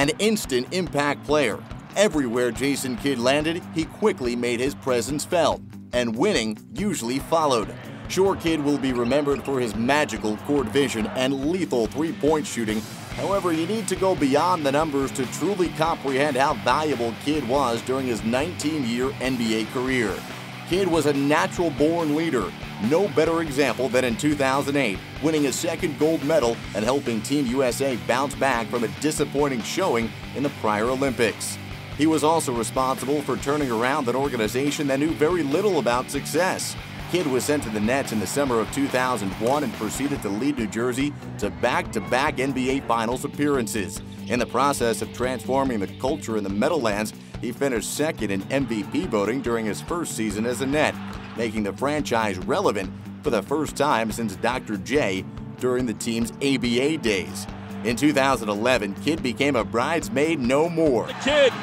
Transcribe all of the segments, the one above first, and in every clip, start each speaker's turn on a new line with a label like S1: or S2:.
S1: An instant impact player. Everywhere Jason Kidd landed, he quickly made his presence felt, and winning usually followed. Sure, Kidd will be remembered for his magical court vision and lethal three-point shooting. However, you need to go beyond the numbers to truly comprehend how valuable Kidd was during his 19-year NBA career. Kidd was a natural-born leader. No better example than in 2008, winning his second gold medal and helping Team USA bounce back from a disappointing showing in the prior Olympics. He was also responsible for turning around an organization that knew very little about success. Kidd was sent to the Nets in the summer of 2001 and proceeded to lead New Jersey to back-to-back NBA Finals appearances. In the process of transforming the culture in the Meadowlands, he finished second in MVP voting during his first season as a Net, making the franchise relevant for the first time since Dr. J during the team's ABA days. In 2011, Kidd became a bridesmaid no more.
S2: The Kidd,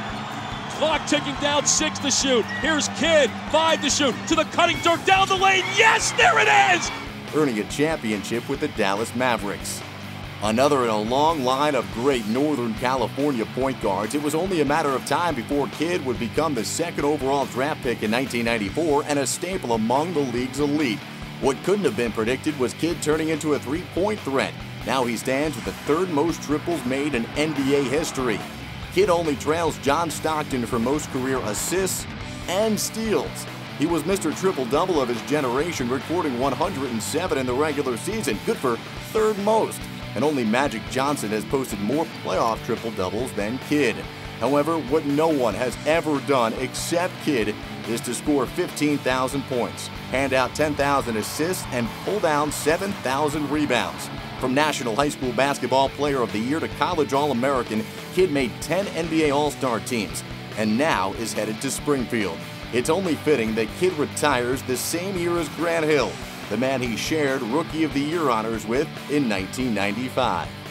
S2: clock ticking down, 6 to shoot. Here's Kidd, 5 to shoot, to the cutting dirt, down the lane. Yes, there it is!
S1: Earning a championship with the Dallas Mavericks. Another in a long line of great Northern California point guards, it was only a matter of time before Kidd would become the second overall draft pick in 1994 and a staple among the league's elite. What couldn't have been predicted was Kidd turning into a three-point threat. Now he stands with the third most triples made in NBA history. Kidd only trails John Stockton for most career assists and steals. He was Mr. Triple-Double of his generation, recording 107 in the regular season, good for third most. And only Magic Johnson has posted more playoff triple-doubles than Kidd. However, what no one has ever done except Kidd is to score 15,000 points, hand out 10,000 assists, and pull down 7,000 rebounds. From National High School Basketball Player of the Year to College All-American, Kidd made 10 NBA All-Star teams, and now is headed to Springfield. It's only fitting that Kidd retires the same year as Grant Hill, the man he shared Rookie of the Year honors with in 1995.